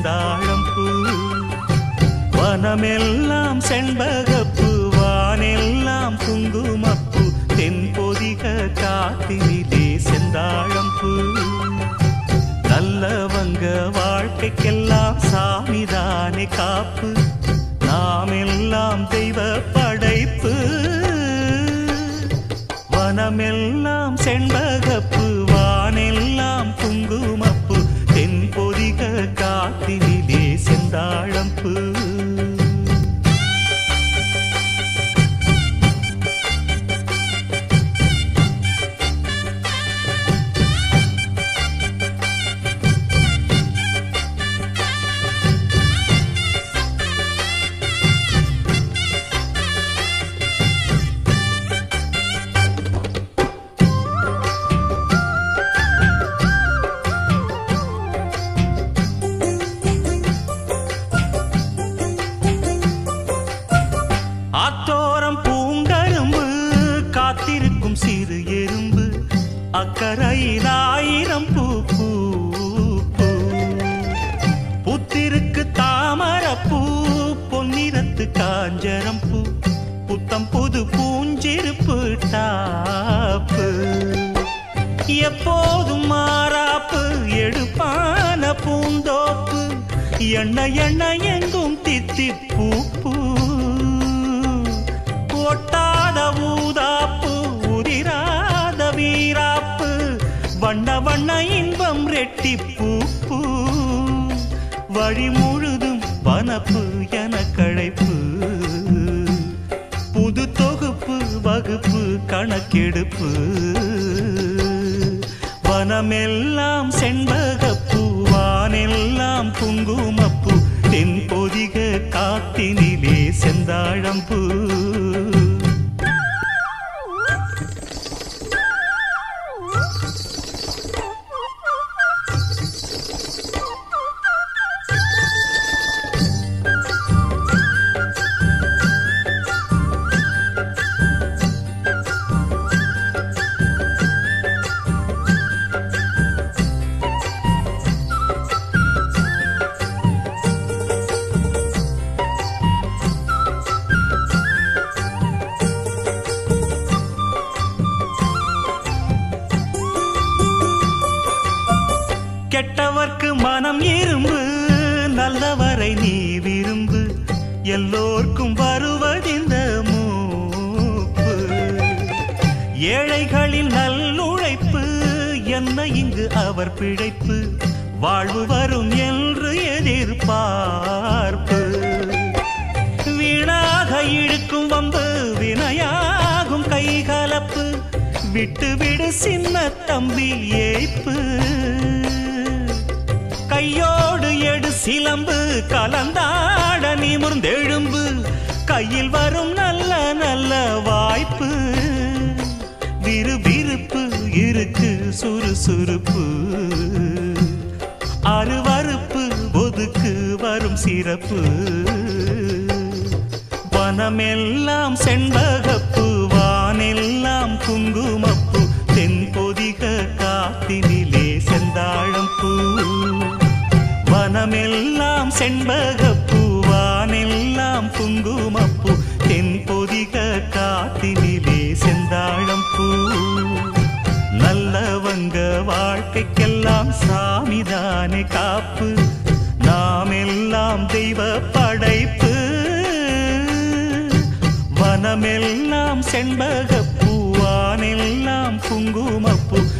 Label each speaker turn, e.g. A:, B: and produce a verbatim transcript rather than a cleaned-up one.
A: செந்தாழம் பூ வனமெல்லாம் செண்பகப்பூ வானெல்லாம் குங்குமப்பூ தென்பொதிக காத்தினிலே செந்தாழம் பூ நல்லவங்க வாழ்க்கைக்கெல்லாம் சாமிதானே காப்பு நாம் எல்லாம் தெய்வ படைப்பு வனமெல்லாம் செண்பகப்பூ வானெல்லாம் குங்குமப்பூ தென்பொதிக காத்தினிலே செந்தாழம் பூ ஆத்தோரம் பூங்கரும்பு காத்திருக்கும் சிறு எறும்பு அக்கரையில் ஆயிரம் பூ பூ புத்திருக்கு தாமரப்பூ பொன்னிறத்து காஞ்சரம் பூ புத்தம் புது பூஞ்சிருப்பு டாப்பு எப்போதும் மாறாப்பு எடுப்பான பூந்தோப்பு எண்ண எண்ண எங்கும் தித்தி பூ பூ ஒட்டாத ஊதாப்பு உதிராத வீராப்பு வண்ண வண்ண இன்பம் ரெட்டி பூ பூ வழி முழுதும் வனப்பு என கழைப்பு புது தொகுப்பு வகுப்பு கணக்கெடுப்பு வனமெல்லாம் செண்பகப்பூ வானெல்லாம் குங்குமப்பூ தென்பொதிக காத்தினிலே செந்தாழம் பூ கெட்டவர்க்கு மனம் இரும்பு நல்லவரை நீ விரும்பு எல்லோர்க்கும் வருவதிந்த மூப்பு ஏழைகளின் நல்லுழைப்பு என்ன இங்கு அவர் பிழைப்பு வாழ்வு வரும் என்று எதிர்பார்ப்பு வீணாக இழுக்கும் வம்பு வினையாகும் கைகலப்பு விட்டு விடு சின்ன தம்பி ஏய்ப்பு கையோடு எடு சிலம்பு கலந்தாட நிமிர்ந்தெழும்பு கையில் வரும் நல்ல நல்ல வாய்ப்பு விறுவிறுப்பு இருக்கு சுறுசுறுப்பு அருவருப்பு ஒதுக்கு வரும் சிறப்பு வனமெல்லாம் செண்பகப்பூ வானெல்லாம் குங்குமப்பூ தென்பொதிக காத்தினிலே செந்தாழம் பூ வனமெல்லாம் செண்பகப்பூ வானெல்லாம் குங்குமப்பூ தென்பொதிக காத்தினிலே செந்தாழம் பூ நல்லவங்க வாழ்க்கைக்கெல்லாம் சாமிதானே காப்பு நாம் எல்லாம் தெய்வ படைப்பு வனமெல்லாம் செண்பகப்பூ வானெல்லாம் குங்குமப்பூ